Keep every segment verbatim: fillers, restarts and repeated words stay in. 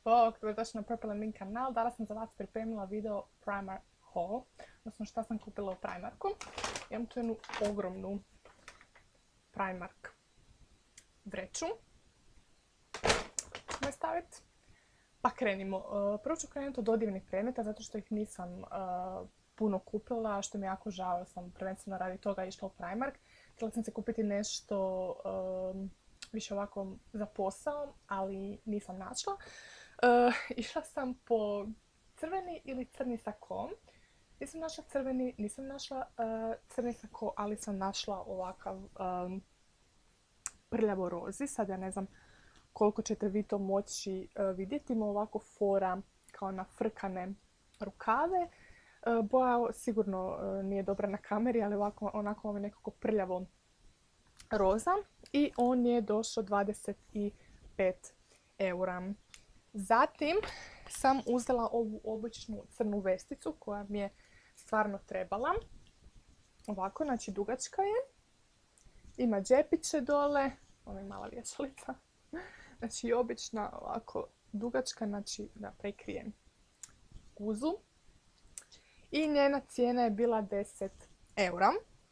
Bog, dobrodošli na Purple and Mink kanal. Danas sam za vas pripremila video primer haul, odnosno šta sam kupila u Primarku. Imam tu jednu ogromnu Primark vreću. Ćemo je staviti. Pa krenimo. Prvo ću krenuti od odjevnih predmeta, zato što ih nisam puno kupila, što mi je jako žao, sam prvenstveno radi toga išla u Primark. Htjela sam se kupiti nešto više ovako za posao, ali nisam našla. Uh, išla sam po crveni ili crni sako. Nisam našla crveni, nisam našla uh, crni sako, ali sam našla ovakav um, prljavo rozi. Sad ja ne znam koliko ćete vi to moći uh, vidjeti. Ima ovako fora kao na frkane rukave. Uh, boja sigurno uh, nije dobra na kameri, ali ovako, onako vam je nekako prljavo roza. I on je došao dvadeset pet eura. Zatim sam uzela ovu običnu crnu vesticu koja mi je stvarno trebala. Ovako, znači dugačka je. Ima džepiće dole. Ovo je mala vješalica. Znači obična ovako dugačka, znači da prekrijem guzu. I njena cijena je bila deset eura.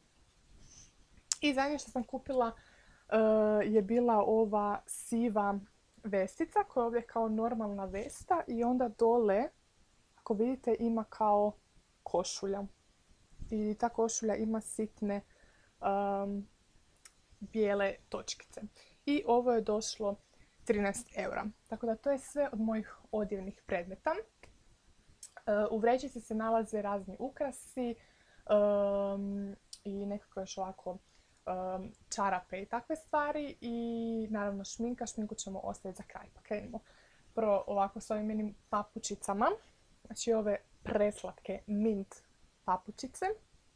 I zadnje što sam kupila uh, je bila ova siva vestica koja je ovdje kao normalna vesta i onda dole, ako vidite, ima kao košulja. I ta košulja ima sitne um, bijele točkice. I ovo je došlo trinaest eura. Tako da to je sve od mojih odjevnih predmeta. Uh, u vrećici se nalaze razni ukrasi um, i nekako još ovako Um, čarape i takve stvari i naravno šminka. Šminku ćemo ostaviti za kraj. Pa krenimo prvo ovako s ovim minim papučicama. Znači ove preslatke mint papučice.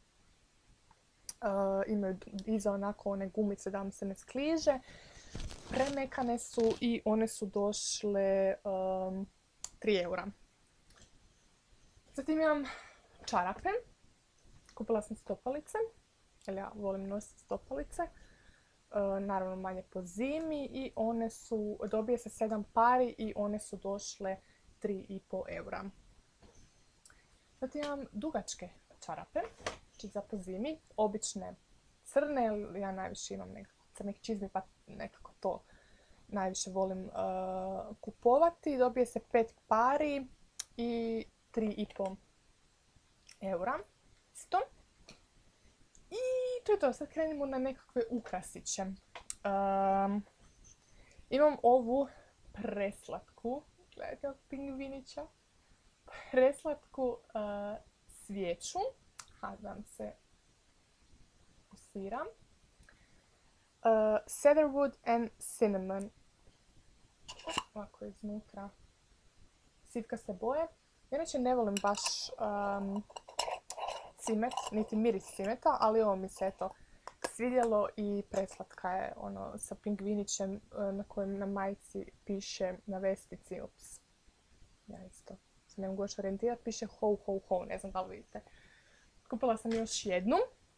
Uh, imaju iza onako one gumice da vam se ne skliže. Premekane su i one su došle um, tri eura. Zatim imam čarape. Kupila sam stopalice. Jer ja volim nositi stopalice, e, naravno manje po zimi i one su, dobije se sedam pari i one su došle tri i pol eura. Zatim imam dugačke čarape, znači za po zimi, obične crne, ja najviše imam nekako crnih čizmi pa nekako to najviše volim e, kupovati. Dobije se pet pari i tri i pol eura isto. I to je to, sad krenimo na nekakve ukrasiće. Um, imam ovu preslatku, gledajte ovog pingvinića, preslatku uh, svijeću. Aha, da vam se usira. Uh, Cedarwood and Cinnamon. Ovako je iznutra. Sivkaste boje. Inače ne volim baš um, cimet, niti miris cimeta, ali ovo mi se eto svidjelo i preslatka je, ono sa pingvinićem na kojem na majici piše na vestici, ups, ja isto se ne mogu još orijentirati, piše ho ho ho, ne znam da li vidite. Kupila sam još jednu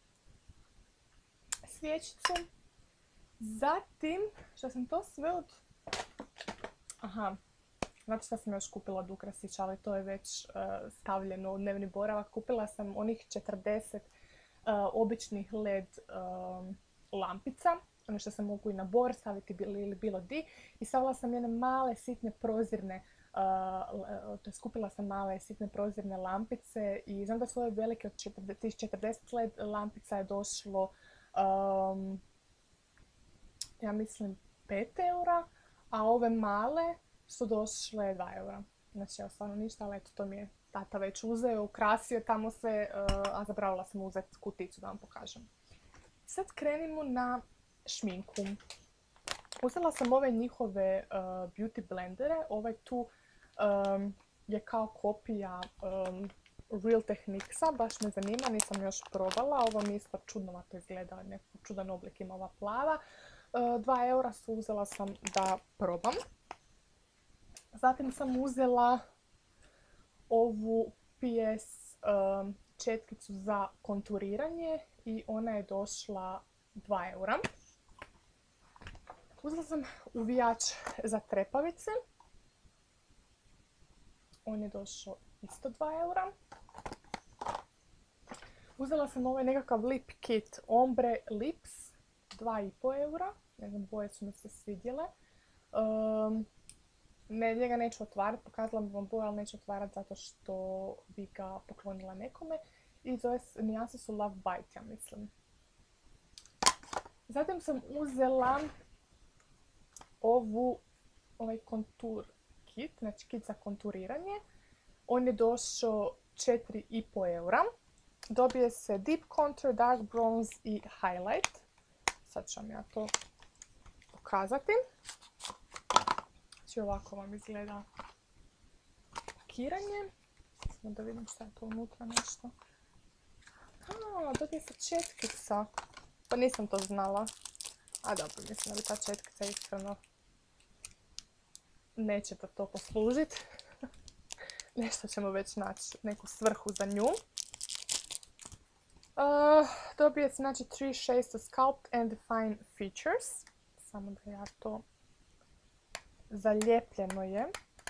svijećicu. Zatim, što sam to sve od... Aha, znači što sam još kupila od ukrasića, ali to je već uh, stavljeno u dnevni boravak. Kupila sam onih četrdeset uh, običnih led uh, lampica, ono što se mogu i na bor staviti ili bilo di. I stavila sam jedne male sitne prozirne, uh, to je skupila sam male sitne prozirne lampice i znam da su ove velike od četrdeset led lampica je došlo, um, ja mislim, pet eura, a ove male su došle dva eura. Znači, ja stvarno ništa, ali eto, to mi je tata već uzeo, ukrasio tamo sve, a zaboravila sam uzeti kuticu da vam pokažem. Sad krenimo na šminku. Uzela sam ove njihove uh, beauty blendere. Ovaj tu um, je kao kopija um, Real Techniquesa, baš me zanima, nisam još probala. Ovo mi isto čudnovato izgleda, neki čudan oblik ima ova plava. Uh, dva eura su uzela sam da probam. Zatim sam uzela ovu P S um, četkicu za konturiranje i ona je došla dva eura. Uzela sam uvijač za trepavice. On je došao isto dva eura. Uzela sam ovaj nekakav lip kit Ombre Lips, dva i pol eura. Ne znam, boje su mi se svidjele. Um, ne, njega neću otvarati, pokazala bi vam boje, ali neću otvarati zato što bi ga poklonila nekome. I zove, nijanse su Love Bite, ja mislim. Zatim sam uzela ovu, ovaj kontur kit, znači kit za konturiranje. On je došao četiri i pol eura. Dobije se Deep Contour, Dark Bronze i Highlight. Sad ću vam ja to pokazati. Znači ovako vam izgleda pakiranje. Samo da vidim šta je to unutra nešto. A, dobije se četkica. Pa nisam to znala. A dobro, mislim da bi ta četkica iskreno neće da to poslužiti. Nešto ćemo već naći, neku svrhu za nju. Uh, dobije se znači Three Shades to Sculpt and Define Features. Samo da ja to... Zalijepljeno je.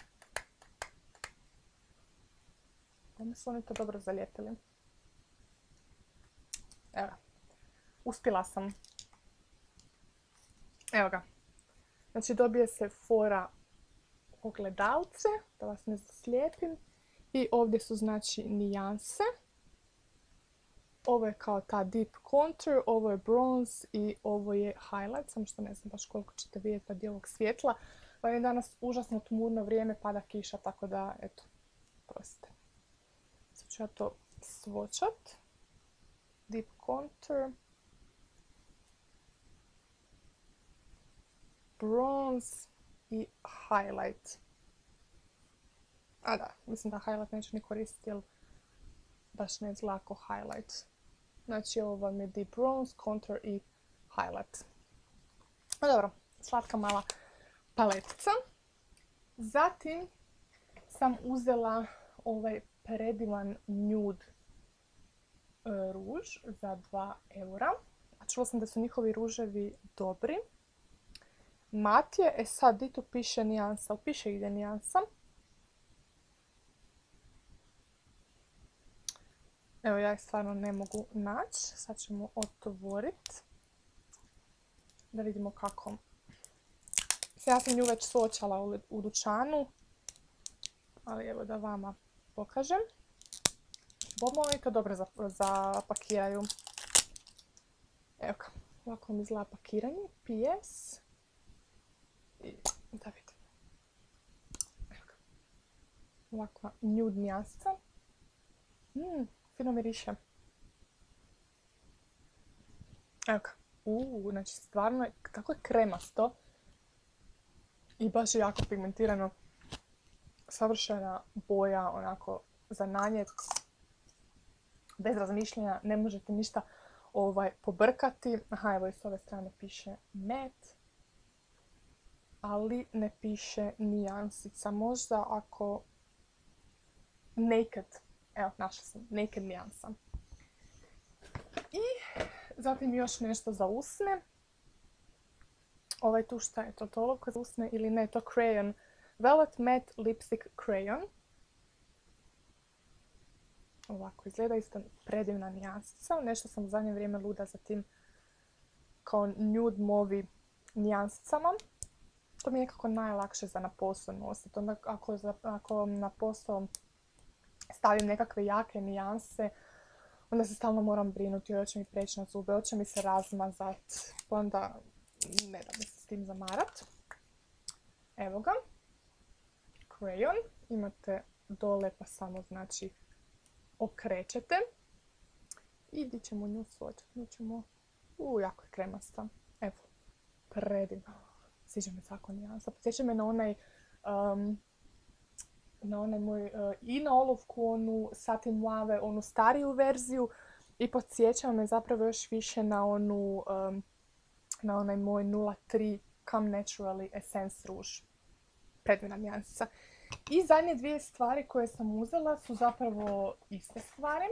Ovo su oni to dobro zalijepili. Evo ga. Uspjela sam. Evo ga. Znači dobije se fora ogledalce, da vas ne zaslijepim. I ovdje su znači nijanse. Ovo je kao ta deep contour, ovo je bronze i ovo je highlight. Samo što ne znam baš koliko ćete vidjeti od ovog svjetla. Pa je danas užasno tmurno vrijeme, pada kiša, tako da, eto, prostite. Sad ću ja to svočat. Deep contour. Bronze i highlight. A da, mislim da highlight neću ni koristiti, jer baš ne izgleda kao highlight. Znači ovo vam je deep bronze, contour i highlight. No dobro, slatka mala paletica. Zatim sam uzela ovaj predivan nude ruž za dva eura. A čula sam da su njihovi ruževi dobri. Mat je, e sad di tu piše nijansa, ali piše gdje nijansa. Evo ja ih stvarno ne mogu naći. Sad ćemo otvoriti. Da vidimo kako. Ja sam nju već svočala u, u dućanu. Ali evo da vama pokažem. Bomo oni to dobro zapakiraju. Evo ga. Ovako mi izgleda pakiranje. P S. I da vidim. Evo ga. Ovakva nude nijansa. Mmm. Fino miriše. Evo ga. Uuu, znači stvarno je, tako je kremasto. I baš je jako pigmentirano. Savršena boja, onako, za nanjet. Bez razmišljanja, ne možete ništa ovaj, pobrkati. Aha, evo i s ove strane piše matte. Ali ne piše nijansica. Možda ako... Naked. Evo, našla sam. Naked nijansa. I zatim još nešto za usne. Ovaj tu šta je to? Toliko za usne ili ne? To crayon. Velvet Matte Lipstick Crayon. Ovako izgleda isto predivna nijansica. Nešto sam u zadnje vrijeme luda za tim kao nude movi nijansicama. To mi je nekako najlakše za na posao nositi. Onda ako, za, ako na posao stavim nekakve jake nijanse, onda se stalno moram brinuti, hoće mi preći na zube, hoće mi se razmazat, pa onda ne da mi se s tim zamarat. Evo ga. Crayon. Imate dole pa samo znači okrećete. I di ćemo nju svočati. Nju ćemo... Uuu, jako je kremasta. Evo. Predivno. Sviđa me svako nijansa. Podsjeća me na onaj... Um, na onaj moj... Uh, I na olovku onu Satin Mauve, onu stariju verziju. I podsjeća me zapravo još više na onu... Um, na onaj moj nula tri Come Naturally Essence ruž. Predivna nijansica. I zadnje dvije stvari koje sam uzela su zapravo iste stvari.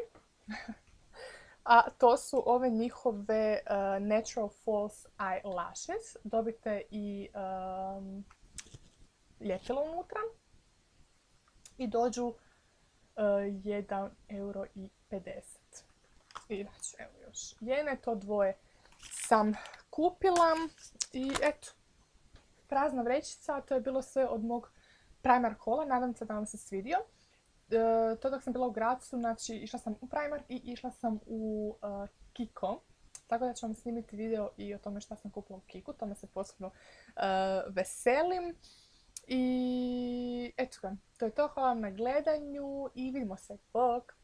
A to su ove njihove uh, Natural False Eyelashes. Dobite i um, ljepilo unutra. i dođu uh, jedan euro i pedeset. I znači, evo još jene, to dvoje sam kupila i eto, prazna vrećica, to je bilo sve od mog Primark haula, nadam se da vam se svidio. E, to dok sam bila u Gracu, znači išla sam u Primark i išla sam u uh, Kiko. Tako da ću vam snimiti video i o tome šta sam kupila u Kiku, tome se posebno uh, veselim. I eto ga, to je to, hvala vam na gledanju i vidimo se, bok!